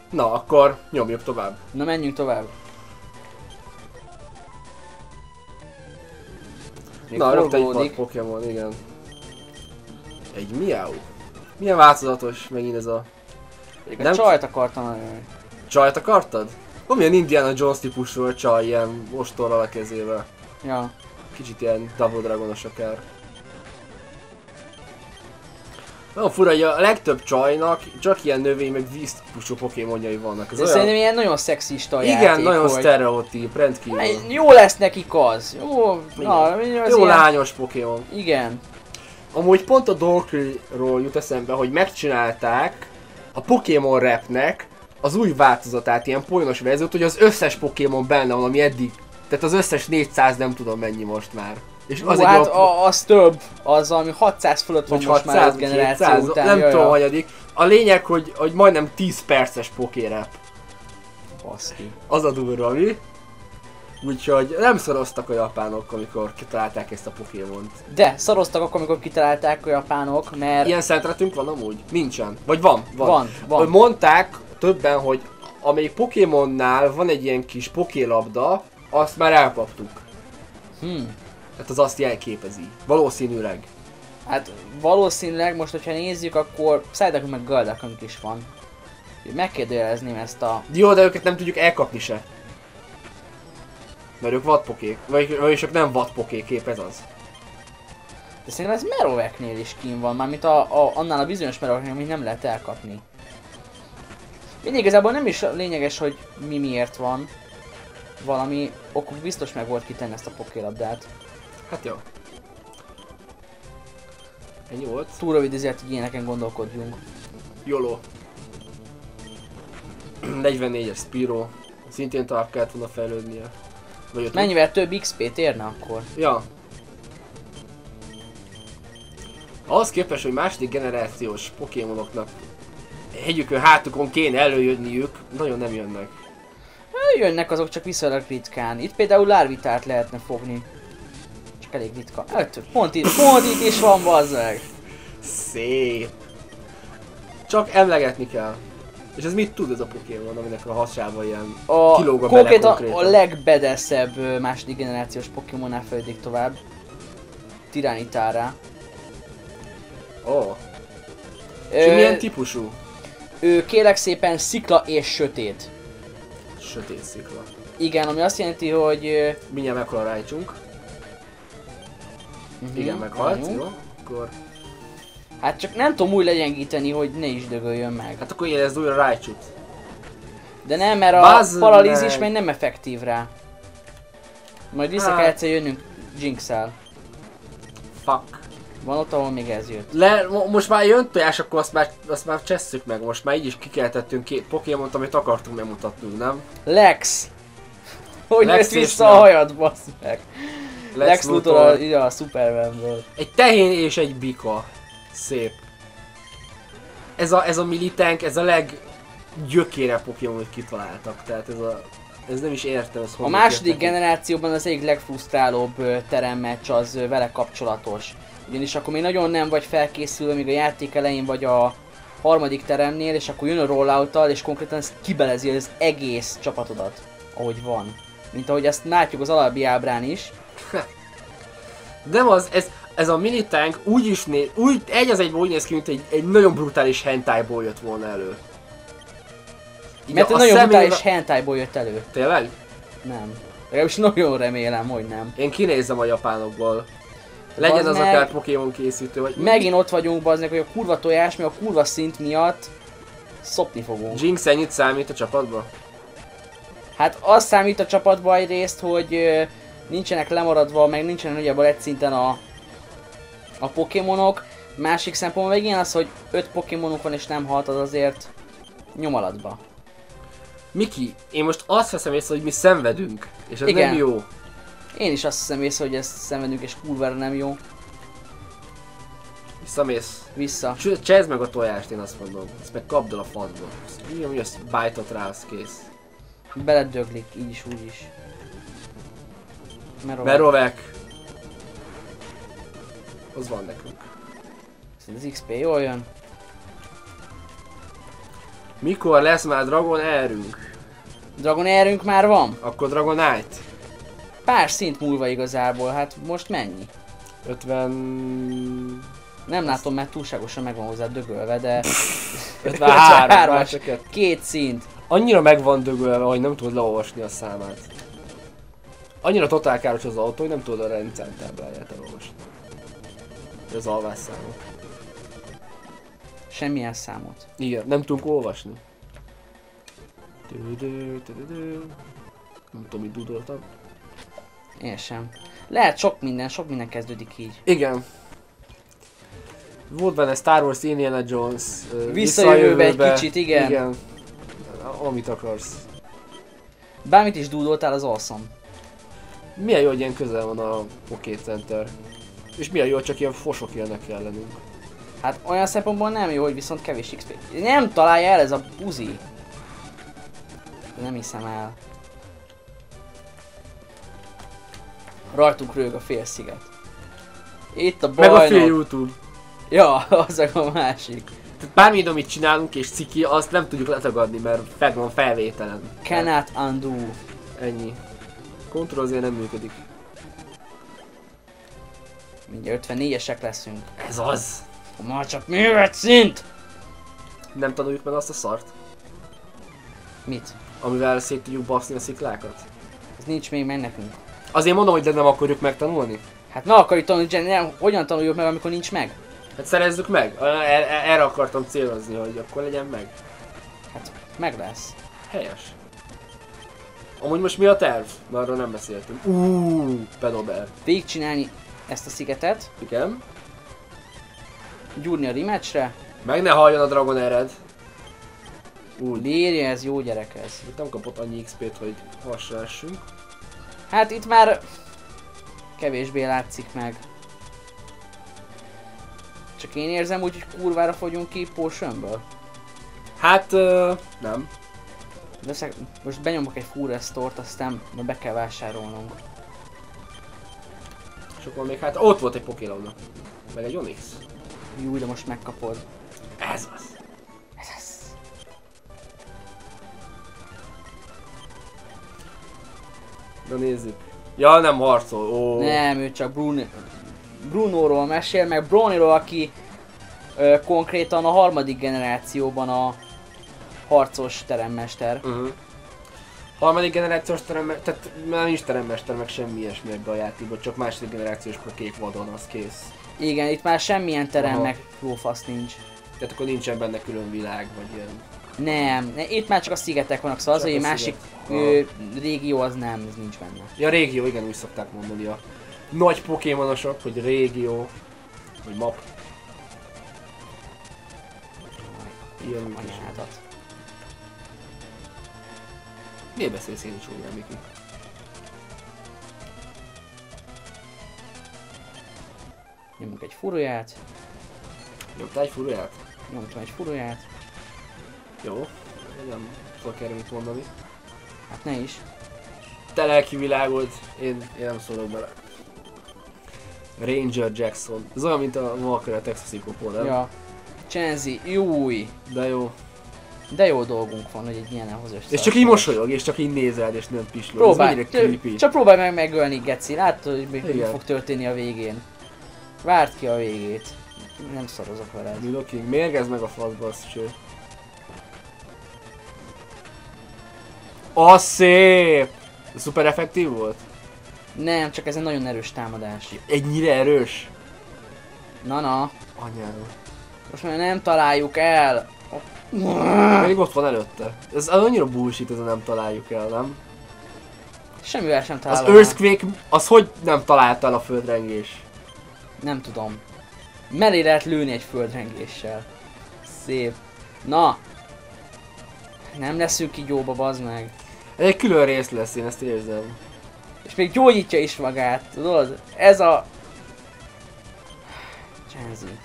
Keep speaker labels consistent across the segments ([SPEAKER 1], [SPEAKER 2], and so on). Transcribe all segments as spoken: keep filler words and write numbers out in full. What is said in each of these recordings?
[SPEAKER 1] Na, akkor nyomjuk tovább.
[SPEAKER 2] Na menjünk tovább. Még
[SPEAKER 1] Na, rögtön itt van
[SPEAKER 2] forgolódik.
[SPEAKER 1] Pokémon, igen. Egy Miau. Milyen változatos megint ez a...
[SPEAKER 2] Még
[SPEAKER 1] Nem-
[SPEAKER 2] a csajt akartam nagyon.
[SPEAKER 1] Csajt akartad? Milyen Indiana Jones típusú csaj ilyen ostorral a kezével.
[SPEAKER 2] Ja.
[SPEAKER 1] Kicsit ilyen Double Dragonos akár. Nagyon fura, hogy a legtöbb csajnak csak ilyen növény meg víz típusú Pokémonjai vannak. Ez
[SPEAKER 2] De
[SPEAKER 1] olyan...
[SPEAKER 2] szerintem ilyen nagyon szexista
[SPEAKER 1] Igen,
[SPEAKER 2] játék,
[SPEAKER 1] nagyon
[SPEAKER 2] hogy...
[SPEAKER 1] sztereotíp, rendkívül.
[SPEAKER 2] Hát, jó lesz nekik az. Jó, na, az
[SPEAKER 1] Jó
[SPEAKER 2] ilyen...
[SPEAKER 1] lányos Pokémon.
[SPEAKER 2] Igen.
[SPEAKER 1] Amúgy pont a Dolkri-ról jut eszembe, hogy megcsinálták a Pokémon Rapnek az új változatát, ilyen poénos verziót, hogy az összes Pokémon benne van, ami eddig. Tehát az összes négyszáz nem tudom mennyi most már. És
[SPEAKER 2] Jó,
[SPEAKER 1] az
[SPEAKER 2] hát
[SPEAKER 1] egy
[SPEAKER 2] a, az több, az ami hatszáz fölött van
[SPEAKER 1] vagy
[SPEAKER 2] most már egy generáció
[SPEAKER 1] kétszáz,
[SPEAKER 2] után.
[SPEAKER 1] nem
[SPEAKER 2] jaj,
[SPEAKER 1] tudom,
[SPEAKER 2] jaj.
[SPEAKER 1] hanyadik. A lényeg, hogy, hogy majdnem tíz perces Pokérap.
[SPEAKER 2] Baszki.
[SPEAKER 1] Az a durva, mi? Úgyhogy nem szoroztak a japánok, amikor kitalálták ezt a Pokémont.
[SPEAKER 2] De szaroztak akkor, amikor kitalálták a japánok, mert...
[SPEAKER 1] Ilyen szentretünk van amúgy? Nincsen. Vagy van? Van.
[SPEAKER 2] Van, van.
[SPEAKER 1] Mondták többen, hogy amelyik Pokémonnál van egy ilyen kis pokélabda, azt már elkaptuk.
[SPEAKER 2] Hmm.
[SPEAKER 1] Tehát az azt jelképezi. Valószínűleg.
[SPEAKER 2] Hát valószínűleg most, hogyha nézzük, akkor Psyduck meg Golduck is van. Megkérdőjelezném ezt a...
[SPEAKER 1] Jó, de őket nem tudjuk elkapni se. Mert ők vadpokék. Vagy, vagy ők nem vadpokék, kép ez az.
[SPEAKER 2] De szerintem ez Meroveknél is kín van, mármint a, a, annál a bizonyos Meroveknél, amit nem lehet elkapni. Mindig igazából nem is lényeges, hogy mi miért van. Valami okuk biztos meg volt kitenni ezt a pokélabdát.
[SPEAKER 1] Hát jó. Ennyi volt.
[SPEAKER 2] Túl rövid ezért, hogy ilyeneken gondolkodjunk.
[SPEAKER 1] YOLO. negyvennégyes Spiro. Szintén tovább kellett volna fejlődnie. Vagy öt-
[SPEAKER 2] Mennyivel több iksz pét érne akkor?
[SPEAKER 1] Ja. Ahhoz képest, hogy második generációs Pokémonoknak hegyükön hátukon kéne előjönniük, nagyon nem jönnek.
[SPEAKER 2] Jönnek azok csak viszonylag ritkán. Itt például Larvitát lehetne fogni. Csak elég ritka. Öt, pont itt, pont itt is van, bazd meg!
[SPEAKER 1] Szép. Csak emlegetni kell. És ez mit tud ez a Pokémon, aminek a hasába ilyen
[SPEAKER 2] A,
[SPEAKER 1] kilóg a bele
[SPEAKER 2] konkrétan a
[SPEAKER 1] konkrétan?
[SPEAKER 2] legbedeszebb ö, második generációs Pokémonnál fejlődik tovább. Tiranitára.
[SPEAKER 1] Ó. Oh. És milyen típusú?
[SPEAKER 2] Ő kérlek szépen szikla és sötét.
[SPEAKER 1] Sötét szikla.
[SPEAKER 2] Igen, ami azt jelenti, hogy... ö,
[SPEAKER 1] Mindjárt meghal a Raichunk.
[SPEAKER 2] uh-huh,
[SPEAKER 1] Igen, meghalt,
[SPEAKER 2] várjunk.
[SPEAKER 1] jó? Akkor...
[SPEAKER 2] Hát csak nem tudom úgy legyengíteni, hogy ne is dögöljön meg.
[SPEAKER 1] Hát akkor érezd újra Raichut.
[SPEAKER 2] De nem, mert a
[SPEAKER 1] Bazd
[SPEAKER 2] paralízis
[SPEAKER 1] meg!
[SPEAKER 2] még nem effektív rá. Majd vissza
[SPEAKER 1] Hát.
[SPEAKER 2] kell egyszer jönnünk Jinx-el.
[SPEAKER 1] Fuck.
[SPEAKER 2] Van ott, ahol még ez jött.
[SPEAKER 1] Le, mo- most már jön tojás, akkor azt már, azt már csesszük meg. Most már így is kikeltettünk két Pokémont, amit akartunk bemutatnunk, nem?
[SPEAKER 2] Lex! Hogy
[SPEAKER 1] Lex
[SPEAKER 2] jött
[SPEAKER 1] és
[SPEAKER 2] vissza a
[SPEAKER 1] nem.
[SPEAKER 2] hajad, bassz meg!
[SPEAKER 1] Lex,
[SPEAKER 2] Lex Luthor a, ide a Supermanből.
[SPEAKER 1] Egy tehén és egy bika. Szép. Ez a, ez a Miltank, ez a leggyökére Pokémon, hogy kitaláltak. Tehát ez a... Ez nem is értem, ez
[SPEAKER 2] A
[SPEAKER 1] honnan
[SPEAKER 2] második
[SPEAKER 1] jött nekik.
[SPEAKER 2] generációban az egyik legfrusztrálóbb ö, teremmeccs az ö, vele kapcsolatos. Ugyanis akkor még nagyon nem vagy felkészülve, még a játék elején vagy a harmadik teremnél, és akkor jön a rollout-tal, és konkrétan ez kibelezi az egész csapatodat, ahogy van. Mint ahogy ezt látjuk az alábbi ábrán is.
[SPEAKER 1] Nem az, ez, ez a Miltank úgy is néz, úgy, egy az egyben úgy néz ki, mint egy, egy nagyon brutális hentájból jött volna elő. Így
[SPEAKER 2] Mert
[SPEAKER 1] a-
[SPEAKER 2] egy
[SPEAKER 1] a
[SPEAKER 2] nagyon
[SPEAKER 1] szemével-
[SPEAKER 2] brutális hentájból jött elő.
[SPEAKER 1] Tényleg?
[SPEAKER 2] Nem. Legalábbis nagyon remélem, hogy nem.
[SPEAKER 1] Én kinézem a japánokból. Legyen
[SPEAKER 2] Bazd
[SPEAKER 1] az
[SPEAKER 2] meg.
[SPEAKER 1] akár Pokémon készítő, vagy...
[SPEAKER 2] Megint ott vagyunk, bazdnek, hogy a kurva tojás, mi a kurva szint miatt szopni fogunk.
[SPEAKER 1] Jinx ennyit számít a csapatba?
[SPEAKER 2] Hát az számít a csapatba egyrészt, hogy ö, nincsenek lemaradva, meg nincsenek nagyjából egy szinten a, a Pokémonok. Másik szempontból meg ilyen az, hogy öt Pokémonunk van és nem halt, az azért nyomalatba.
[SPEAKER 1] Miki, én most azt veszem észre, hogy mi szenvedünk, és ez
[SPEAKER 2] Igen.
[SPEAKER 1] nem jó.
[SPEAKER 2] Én is azt hiszem észre, hogy ezt szenvedünk és kurvára nem jó.
[SPEAKER 1] Visszamész.
[SPEAKER 2] Vissza.
[SPEAKER 1] Cs- Csezd meg a tojást, én azt mondom. Ezt meg kapd el a fadba. Mi, hogy ezt bájtott rá, az kész.
[SPEAKER 2] Beledöglik, így is, úgy is. Mert
[SPEAKER 1] Merovek. Az van nekünk.
[SPEAKER 2] az iksz pé jól jön.
[SPEAKER 1] Mikor lesz már Dragon Air-ünk?
[SPEAKER 2] Dragon Air-ünk már van?
[SPEAKER 1] Akkor Dragonite?
[SPEAKER 2] Pár szint múlva igazából, hát most mennyi?
[SPEAKER 1] ötven...
[SPEAKER 2] Nem látom, mert túlságosan meg van hozzá dögölve, de...
[SPEAKER 1] ötvenhárom.
[SPEAKER 2] Két szint.
[SPEAKER 1] Annyira meg van dögölve, hogy nem tudod leolvasni a számát. Annyira totál káros az autó, hogy nem tudod a rendszertábláját elolvasni. Az alvásszámot.
[SPEAKER 2] Semmilyen számot.
[SPEAKER 1] Igen, nem tudunk olvasni. Tüdő, tüdő. Nem tudom, mit dudoltam.
[SPEAKER 2] Én sem. Lehet sok minden, sok minden kezdődik így.
[SPEAKER 1] Igen. Volt benne Star Wars, Indiana Jones. Uh,
[SPEAKER 2] Visszajövőbe egy kicsit, igen.
[SPEAKER 1] Igen. Amit akarsz.
[SPEAKER 2] Bármit is dúdoltál, az awesome.
[SPEAKER 1] Milyen jó, hogy ilyen közel van a Poké Center. És milyen jó, hogy csak ilyen fosok élnek ellenünk.
[SPEAKER 2] Hát olyan szempontból nem jó, hogy viszont kevés iksz pé. Nem találja el ez a buzi. Nem hiszem el. Rajtunk rög a fél sziget. Itt a bajnok.
[SPEAKER 1] Meg a fél YouTube.
[SPEAKER 2] Ja, az a másik.
[SPEAKER 1] Tehát bármilyen, amit csinálunk és ciki, azt nem tudjuk letagadni, mert fel van felvételen.
[SPEAKER 2] Cannot undo.
[SPEAKER 1] Ennyi. Control azért nem működik.
[SPEAKER 2] Mindjárt ötvennégyesek leszünk.
[SPEAKER 1] Ez az!
[SPEAKER 2] Már csak művet szint!
[SPEAKER 1] Nem tanuljuk meg azt a szart,
[SPEAKER 2] Mit?
[SPEAKER 1] amivel szét tudjuk baszni a sziklákat?
[SPEAKER 2] Ez nincs még meg nekünk.
[SPEAKER 1] Azért mondom, hogy de nem akarjuk megtanulni.
[SPEAKER 2] Hát meg akarjuk tanulni, Jenny, nem, hogyan tanuljuk meg, amikor nincs meg?
[SPEAKER 1] Hát szerezzük meg. Er- erre akartam célozni, hogy akkor legyen meg.
[SPEAKER 2] Hát meg lesz.
[SPEAKER 1] Helyes. Amúgy most mi a terv? Mert arról nem beszéltünk. Uuuuh, pedober.
[SPEAKER 2] Végigcsinálni ezt a szigetet,
[SPEAKER 1] Igen.
[SPEAKER 2] gyúrni a rematchre.
[SPEAKER 1] Meg ne halljon a Dragon Air-ed. Úgy.
[SPEAKER 2] Bírja, ez jó gyerek ez.
[SPEAKER 1] Itt nem kapott annyi iksz pét, hogy hasra essünk.
[SPEAKER 2] Hát itt már kevésbé látszik meg. Csak én érzem úgy, hogy kurvára fogyunk ki potionből.
[SPEAKER 1] Hát, uh, nem.
[SPEAKER 2] Veszek, most benyomok egy full restore-t, aztán majd be kell vásárolnunk.
[SPEAKER 1] És akkor még hát ott volt egy Pokélauna. Meg egy Onix.
[SPEAKER 2] Jó, de most megkapod.
[SPEAKER 1] Ez az.
[SPEAKER 2] Ez az.
[SPEAKER 1] Na nézzük. Ja, nem harcol. Ó.
[SPEAKER 2] Nem, ő csak Bruno, Brunóról mesél, meg Bronyról, aki ö, konkrétan a harmadik generációban a harcos teremmester.
[SPEAKER 1] Uh-huh. Harmadik generációs teremmester, tehát már nincs teremmester, meg semmi ilyesmi ebbe a játékban, csak második generációs kék vadon, az kész.
[SPEAKER 2] Igen, itt már semmilyen terem
[SPEAKER 1] Aha.
[SPEAKER 2] meg lófasz nincs.
[SPEAKER 1] Tehát akkor nincsen benne külön világ, vagy ilyen.
[SPEAKER 2] Nem, ne, itt már csak a szigetek vannak, szóval az,
[SPEAKER 1] Csak
[SPEAKER 2] hogy egy
[SPEAKER 1] a
[SPEAKER 2] másik
[SPEAKER 1] sziget.
[SPEAKER 2] ö, régió az nem, ez nincs benne.
[SPEAKER 1] Ja, régió, igen, úgy szokták mondani a nagy pokémonosok, hogy régió, vagy map. Ilyen is.
[SPEAKER 2] Anyádat.
[SPEAKER 1] Miért beszélsz én is úgy, Miki?
[SPEAKER 2] Nyomunk egy furóját,
[SPEAKER 1] Nyomtál egy furuját?
[SPEAKER 2] nyomtam egy furóját,
[SPEAKER 1] Jó. Én nem tudok erre mit mondani.
[SPEAKER 2] hát ne is.
[SPEAKER 1] Te lelki világod, én, én nem szólok bele. Ranger Jackson. Ez olyan, mint a Walker a Texas Hipopó, nem?
[SPEAKER 2] Ja. Csenzi, júj!
[SPEAKER 1] De jó.
[SPEAKER 2] De jó dolgunk van, hogy egy ilyenhez össze.
[SPEAKER 1] És csak így mosolyog, és csak így nézel, és nem pislog. Ez
[SPEAKER 2] Próbálj,
[SPEAKER 1] mennyire creepy.
[SPEAKER 2] csak próbálj meg megölni, Geci, látod, hogy mi, mi
[SPEAKER 1] Igen.
[SPEAKER 2] fog történni a végén. Várd ki a végét. Nem szarozok veled.
[SPEAKER 1] Middle King, mérgezd meg a faszba, azt cső. Az szép! Ez szuper effektív volt?
[SPEAKER 2] Nem, csak ez egy nagyon erős támadás.
[SPEAKER 1] Ennyire erős?
[SPEAKER 2] Na na,
[SPEAKER 1] Anyáról.
[SPEAKER 2] most már nem találjuk el.
[SPEAKER 1] Pedig ott van előtte. Ez annyira bullshit, ez a nem találjuk el, nem?
[SPEAKER 2] Semmivel sem
[SPEAKER 1] Az
[SPEAKER 2] találom.
[SPEAKER 1] Earthquake, az hogy nem találta el a földrengés?
[SPEAKER 2] Nem tudom. Mellé lehet lőni egy földrengéssel. Szép. Na. Nem leszünk kígyóba, bazd meg.
[SPEAKER 1] Ez egy külön rész lesz, én ezt érzem.
[SPEAKER 2] És még gyógyítja is magát, tudod? Ez a... Csenzi.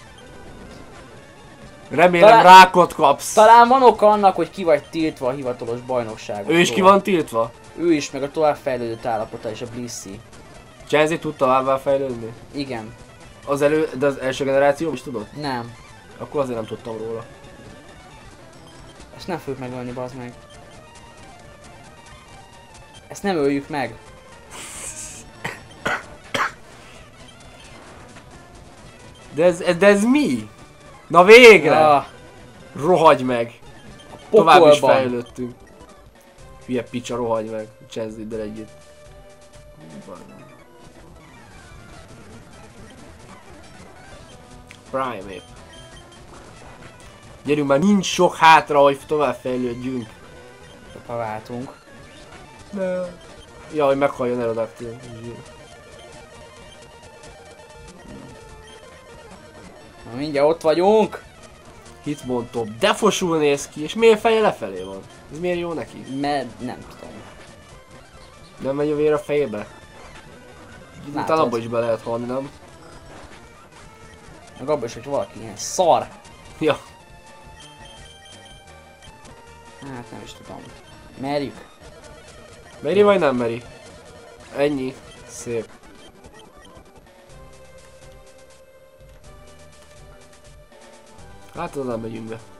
[SPEAKER 1] Remélem
[SPEAKER 2] Talán-
[SPEAKER 1] rákot kapsz.
[SPEAKER 2] Talán van oka annak, hogy ki vagy tiltva a hivatalos bajnokságon.
[SPEAKER 1] Ő is ki van tiltva?
[SPEAKER 2] Ő is, meg a továbbfejlődött állapota és a Blissey.
[SPEAKER 1] Csenzi tud továbbá fejlődni?
[SPEAKER 2] Igen.
[SPEAKER 1] Az elő, de az első generáció is tudod?
[SPEAKER 2] Nem.
[SPEAKER 1] Akkor azért nem tudtam róla.
[SPEAKER 2] Ezt nem fogjuk megölni, bazd meg. Ezt nem öljük meg.
[SPEAKER 1] De ez, ez, de ez mi? Na végre!
[SPEAKER 2] Ah,
[SPEAKER 1] Rohagy meg! Tovább is
[SPEAKER 2] pokolban.
[SPEAKER 1] fejlődtünk. Hülye picsa, rohagy meg. Csenzdiddel együtt. Prime-ape. Gyerünk már, nincs sok hátra, hogy tovább fejlődjünk.
[SPEAKER 2] Ha váltunk.
[SPEAKER 1] De... Ja, hogy meghalljon Aerodactyl.
[SPEAKER 2] Na mindjárt ott vagyunk.
[SPEAKER 1] Hitmon top, de fosul néz ki, és miért feje lefelé van? Ez miért jó neki?
[SPEAKER 2] Mert nem tudom.
[SPEAKER 1] Nem megy a vér a fejébe?
[SPEAKER 2] Látod.
[SPEAKER 1] Utána abba is be lehet halni, nem?
[SPEAKER 2] Meg abban is, hogy valaki ilyen szar.
[SPEAKER 1] Ja.
[SPEAKER 2] Hát nem is tudom. Merjük.
[SPEAKER 1] Meri vagy nem meri? Ennyi. Szép. Hát oda nem megyünk be.